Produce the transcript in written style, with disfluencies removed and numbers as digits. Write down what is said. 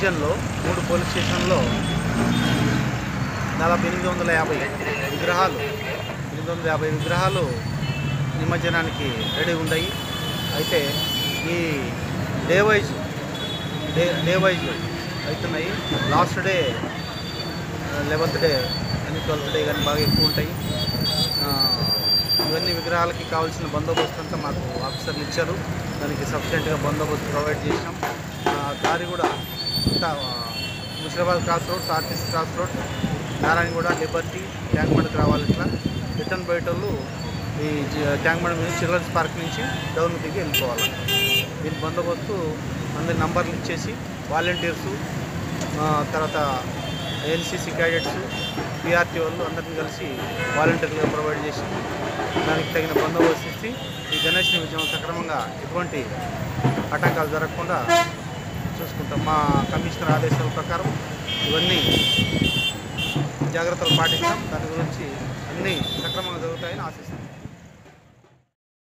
డివిజన్లో 3 పోలీస్ స్టేషన్లో దాదాపు 850 విగ్రహాలు నిమజ్జనానికి రెడీ ఉన్నాయి. అయితే ఈ డే వైజ్ అవుతున్నాయి. లాస్ట్ డే 11th డే కానీ 12th డే కానీ బాగా ఎక్కువ ఉంటాయి. ఇవన్నీ విగ్రహాలకి కావాల్సిన బందోబస్తు అంతా మాకు ఆఫీసర్లు ఇచ్చారు. దానికి సఫిషియెంట్గా బందోబస్తు ప్రొవైడ్ చేసినాం. దారి కూడా అంతా Musheerabad cross roads, RTC cross road, Narayanguda, Liberty, ట్యాంక్బండ్కి రావాలి. ఇట్లా రిటర్న్ పోయేటోళ్ళు ఈ ట్యాంక్బండ్ మీద చిల్డ్రన్స్ పార్క్ నుంచి డౌన్ దిగి వెళ్ళిపోవాలి. దీని బందోబస్తు అందరి నంబర్లు ఇచ్చేసి వాలంటీర్సు, తర్వాత ఎన్సీసీ క్యాడెట్స్, పీఆర్టీ వాళ్ళు అందరిని కలిసి వాలంటీర్లుగా ప్రొవైడ్ చేసి దానికి తగిన బందోబస్తు ఇచ్చి ఈ గణేష్ నిమజ్జనం సక్రమంగా ఎటువంటి ఆటంకాలు జరగకుండా చూసుకుంటాం. మా కమిషనర్ ఆదేశాల ప్రకారం ఇవన్నీ జాగ్రత్తలు పాటిస్తాం. దాని గురించి అన్నీ సక్రమంగా జరుగుతాయని ఆశిస్తాం.